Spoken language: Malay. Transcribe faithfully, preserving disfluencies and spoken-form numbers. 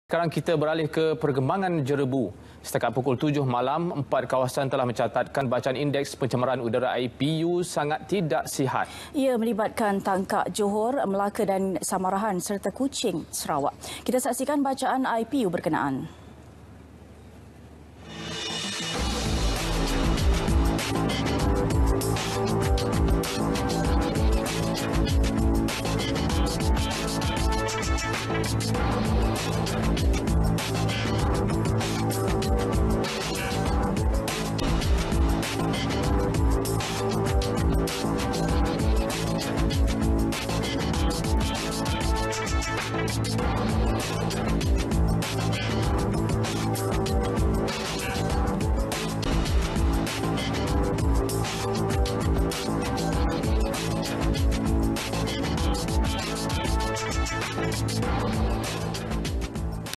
Sekarang kita beralih ke perkembangan jerebu. Setakat pukul tujuh malam, empat kawasan telah mencatatkan bacaan indeks pencemaran udara I P U sangat tidak sihat. Ia melibatkan Tangkak, Johor, Melaka dan Samarahan serta Kuching, Sarawak. Kita saksikan bacaan I P U berkenaan.